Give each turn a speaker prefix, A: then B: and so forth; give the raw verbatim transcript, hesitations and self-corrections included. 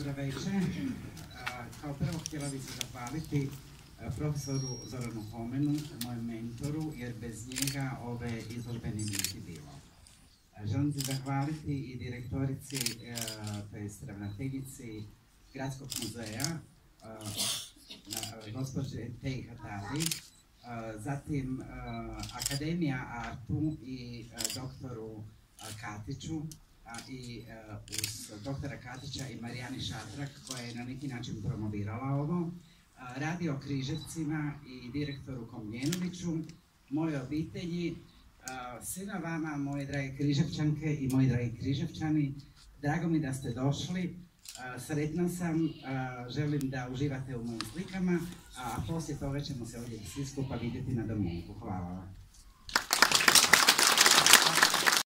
A: Dobro večer. Kao prvo htjela bih se zahvaliti profesoru Zoranu Homenu, mojem mentoru, jer bez njega ove izložbe ne bi niti bilo. Želim se zahvaliti i direktorici, to jest ravnateljici Gradskog muzeja, gospođe Teji Hatali, zatim Akademija Artu i doktoru Katiću, i uz doktora Katića i Marijani Šatrak, koja je na neki način promovirala ovo, Radio Križevcima i direktoru Komljenoviću, moje obitelji, svima vama, moje drage Križevčanke i moji dragi Križevčani. Drago mi da ste došli, sretna sam, želim da uživate u mojim slikama, a poslije toga ćemo se ovdje svi skupa vidjeti na domjenku. Hvala vam.